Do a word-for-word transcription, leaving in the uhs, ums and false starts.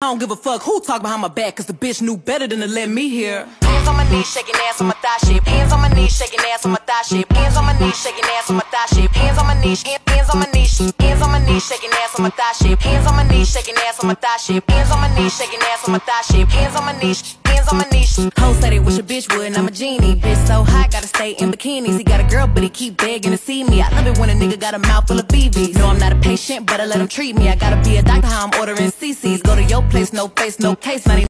I don't give a fuck who talk behind my back, cause the bitch knew better than to let me hear. Hands on my knees, shaking ass on my thigh shape. Hands on my knees, shaking ass on my thigh shape. Hands on my knees, shaking ass on my thigh shape. Hands on my knees, hands on my knees, hands on my knees, shaking ass on my thigh shape. Hands on my knees, shaking ass on my thigh shape. Hands on my knees, shaking ass on my thigh shape. Hands on my knees, hands on my knees. Hoes say they wish a bitch would, and I'm a genie. Bitch so hot, gotta stay in bikinis. He got a girl, but he keep begging to see me. I love it when a nigga got a mouth full of B Bs. No, I'm not a patient, but I let him treat me. I gotta be a doctor, how I'm ordering C Cs. Go to your place, no face, no case, not even